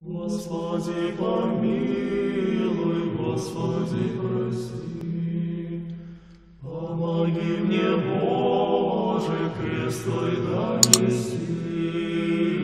Господи, помилуй, Господи, прости. Помоги мне, Боже, крест Твой донести.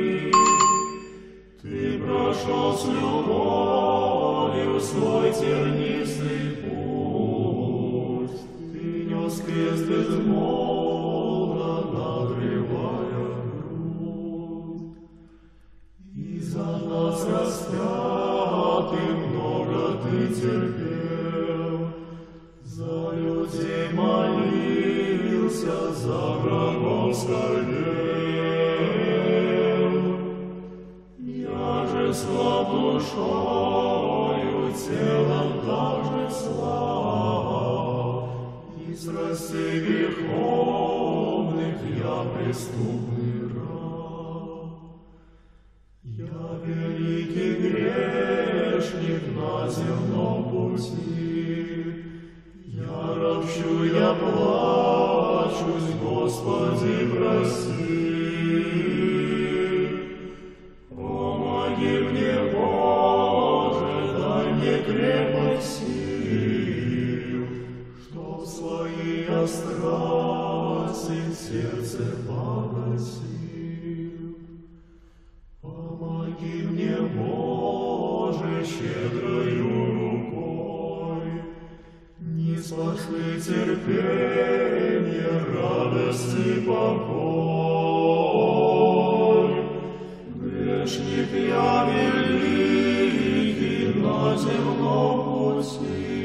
Ты прошел с любовью свой тернистый путь. Ты нес крест безмолвно, надрывая грудь. И за нас распятый много Ты терпел, за людей молился, за врагов скорбел. Я же слаб душою, телом также слаб, и страстей греховных я преступный раб. Я великий грешник на земном пути, я ропщу, я плачусь, Господи, прости. Помоги мне, Боже, дай мне крепость сил, чтоб свои я страсти сердце погасил. Помоги мне, Боже, щедрою рукой, не спошли терпение, радости, покой. Грешник я великий на земном пути.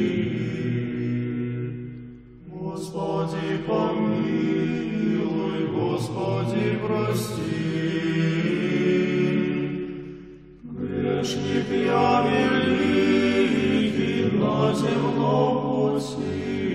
Господи, помилуй, Господи, прости. Грешник я великий на земном пути.